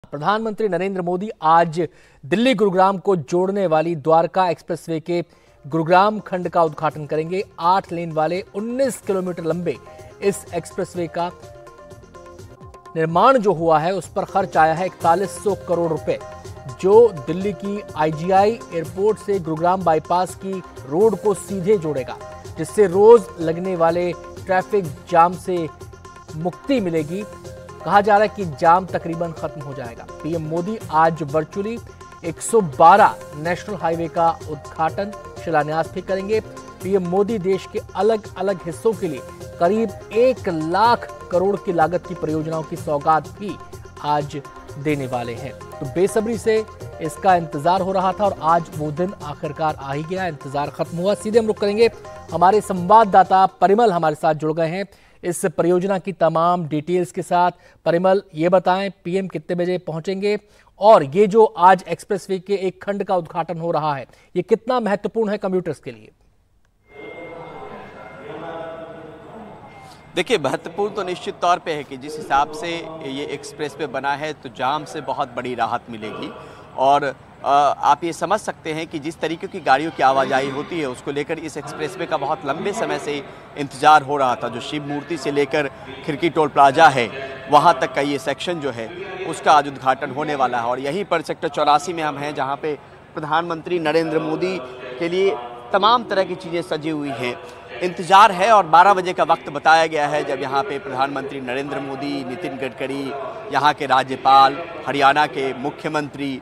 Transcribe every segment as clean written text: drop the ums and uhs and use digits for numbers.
प्रधानमंत्री नरेंद्र मोदी आज दिल्ली गुरुग्राम को जोड़ने वाली द्वारका एक्सप्रेसवे के गुरुग्राम खंड का उद्घाटन करेंगे। 8 लेन वाले 19 किलोमीटर लंबे इस एक्सप्रेसवे का निर्माण जो हुआ है उस पर खर्च आया है 4100 करोड़ रुपए, जो दिल्ली की आईजीआई एयरपोर्ट से गुरुग्राम बाईपास की रोड को सीधे जोड़ेगा, जिससे रोज लगने वाले ट्रैफिक जाम से मुक्ति मिलेगी। कहा जा रहा है कि जाम तकरीबन खत्म हो जाएगा। पीएम मोदी आज वर्चुअली 112 नेशनल हाईवे का उद्घाटन शिलान्यास भी करेंगे। पीएम मोदी देश के अलग अलग हिस्सों के लिए करीब 1 लाख करोड़ की लागत की परियोजनाओं की सौगात भी आज देने वाले हैं। तो बेसब्री से इसका इंतजार हो रहा था और आज वो दिन आखिरकार आ ही गया, इंतजार खत्म हुआ। सीधे हम रुख करेंगे, हमारे संवाददाता परिमल हमारे साथ जुड़ गए हैं इस परियोजना की तमाम डिटेल्स के साथ। परिमल, ये बताएं पीएम कितने बजे पहुंचेंगे और ये जो आज एक्सप्रेसवे के एक खंड का उद्घाटन हो रहा है, ये कितना महत्वपूर्ण है कम्यूटर्स के लिए? देखिए, महत्वपूर्ण तो निश्चित तौर पे है कि जिस हिसाब से ये एक्सप्रेसवे बना है तो जाम से बहुत बड़ी राहत मिलेगी। और आप ये समझ सकते हैं कि जिस तरीके की गाड़ियों की आवाजाही होती है उसको लेकर इस एक्सप्रेसवे का बहुत लंबे समय से इंतजार हो रहा था। जो शिव मूर्ति से लेकर खिड़की टोल प्लाजा है वहाँ तक का ये सेक्शन जो है उसका आज उद्घाटन होने वाला है। और यहीं पर सेक्टर 84 में हम हैं, जहाँ पे प्रधानमंत्री नरेंद्र मोदी के लिए तमाम तरह की चीज़ें सजी हुई हैं। इंतजार है और 12 बजे का वक्त बताया गया है जब यहाँ पे प्रधानमंत्री नरेंद्र मोदी, नितिन गडकरी, यहाँ के राज्यपाल, हरियाणा के मुख्यमंत्री,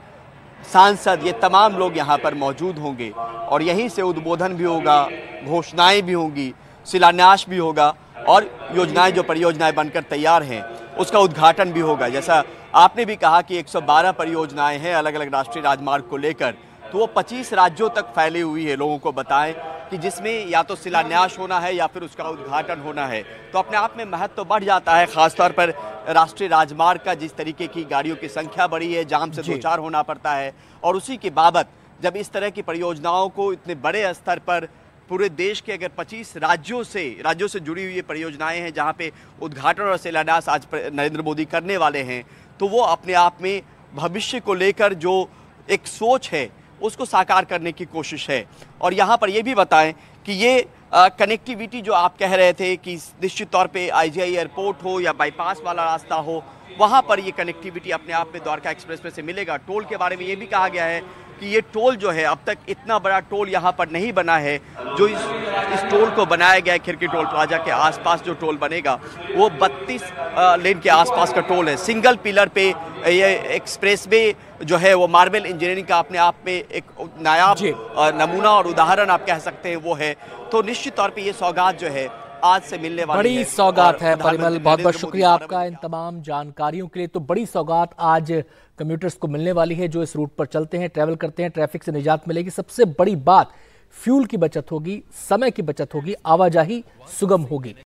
सांसद, ये तमाम लोग यहाँ पर मौजूद होंगे। और यहीं से उद्बोधन भी होगा, घोषणाएं भी होंगी, शिलान्यास भी होगा और योजनाएं जो परियोजनाएं बनकर तैयार हैं उसका उद्घाटन भी होगा। जैसा आपने भी कहा कि 112 परियोजनाएं हैं अलग अलग राष्ट्रीय राजमार्ग को लेकर, तो वो 25 राज्यों तक फैली हुई है। लोगों को बताएं कि जिसमें या तो शिलान्यास होना है या फिर उसका उद्घाटन होना है, तो अपने आप में महत्व तो बढ़ जाता है। खासतौर पर राष्ट्रीय राजमार्ग का जिस तरीके की गाड़ियों की संख्या बढ़ी है, जाम से दो चार होना पड़ता है, और उसी के बाबत जब इस तरह की परियोजनाओं को इतने बड़े स्तर पर पूरे देश के अगर 25 राज्यों से जुड़ी हुई ये परियोजनाएं हैं जहाँ पे उद्घाटन और शिलान्यास आज नरेंद्र मोदी करने वाले हैं, तो वो अपने आप में भविष्य को लेकर जो एक सोच है उसको साकार करने की कोशिश है। और यहाँ पर ये भी बताएं कि ये कनेक्टिविटी जो आप कह रहे थे कि निश्चित तौर पे आईजीआई एयरपोर्ट हो या बाईपास वाला रास्ता हो, वहाँ पर ये कनेक्टिविटी अपने आप में द्वारका एक्सप्रेसवे से मिलेगा। टोल के बारे में ये भी कहा गया है कि ये टोल जो है, अब तक इतना बड़ा टोल यहाँ पर नहीं बना है। जो इस टोल को बनाया गया है, खिड़की टोल प्लाजा के आसपास जो टोल बनेगा वो 32 लेन के आसपास का टोल है। सिंगल पिलर पे ये एक्सप्रेसवे जो है वो मार्बल इंजीनियरिंग का अपने आप में एक नायाब नमूना और उदाहरण आप कह सकते हैं वो है। तो निश्चित तौर पे ये सौगात जो है आज से मिलने वाली बड़ी सौगात है। परिमल, बहुत बहुत शुक्रिया आपका इन तमाम जानकारियों के लिए। तो बड़ी सौगात आज कम्यूटर्स को मिलने वाली है जो इस रूट पर चलते हैं, ट्रैवल करते हैं। ट्रैफिक से निजात मिलेगी। सबसे बड़ी बात फ्यूल की बचत होगी, समय की बचत होगी, आवाजाही सुगम होगी।